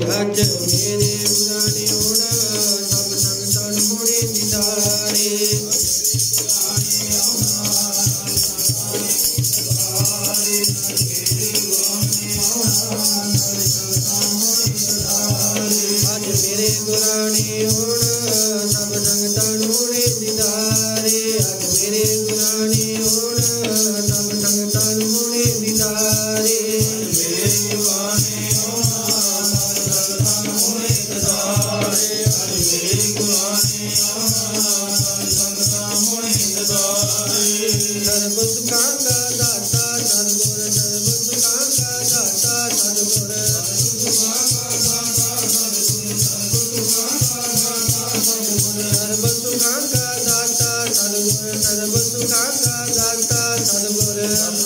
अज मेरे गुराने होना सब संगतां होने दीदारे अज मेरे गुराने होना सब संगतां होने दीदारे अज मेरे गुराने होना सब संगतां होने दीदारे मेरे गुराने सर्व सुखां का दाता सतगुर सर्व सुखां का दाता सतगुर सर्व सुखां का दाता सतगुर सर्व सुखां का दाता सतगुर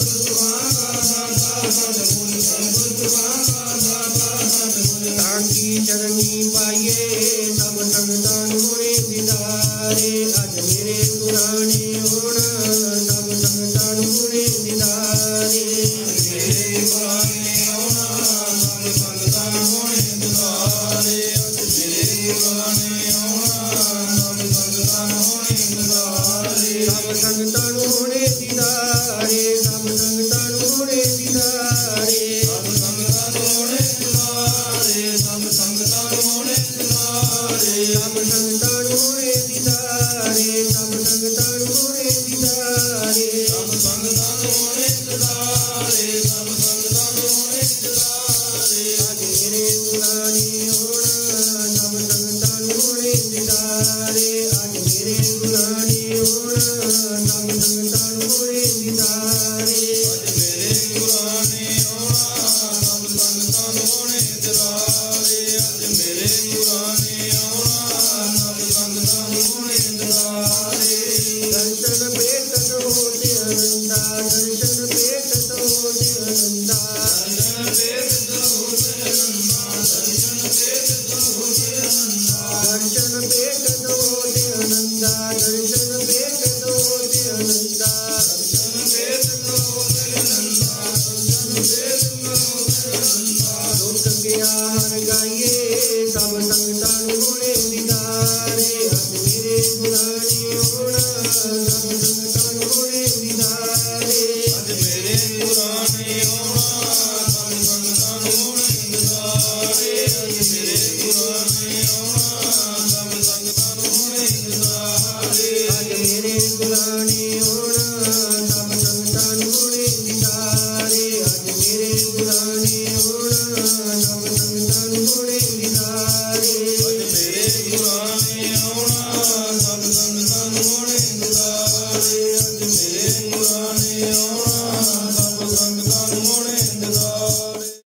ताकी चरनी पाइए सब संगतां होने दीदारे अज मेरे गुराने होना सब संगतां होने दीदारे मेरे गुराने होना सब संगतां होने दीदारे अज मेरे गुराने होना सब संगतां होने दीदारे सब संगतां होने दीदारे सब संगतां होने दीदारे सब संगतां होने दीदारे सब संगतां होने दीदारे सब संगतां होने दीदारे सब संगतां होने दीदारे सब संगतां होने दीदारे सब संगतां होने दीदारे अज मेरे गुराने होना सब संगतां होने दीदारे अज मेरे गुराने होना सब संगतां होने दीदारे अज मेरे गुराने होना सब संगतां होने दीदारे अज मेरे गुराने होना सब संगतां होने दीदारे दर्शन भेटत होते आनंदा दर्शन भेटत होते आनंदा दर्शन भेटत होते आनंदा दर्शन भेटत होते आनंदा दर्शन भेटत होते आनंदा दर्शन भेटत होते आनंदा दर्शन भेटत होते आनंदा दर्शन भेटत होते आनंदा दुख गया हर गाइए सब संगतां होने दीदारे अज मेरे गुराने होना सब संगतां होने दीदारे अज मेरे गुराने होना सब संगतां होने दीदारे अज मेरे गुराने होना सब संगतां होने दीदारे अज मेरे गुराने होना सब संगतां होने दीदारे अज मेरे गुराने होना सब संगतां होने दीदारे अज मेरे गुराने होना सब संगतां होने दीदारे अज मेरे गुराने होना सब संगतां होने दीदारे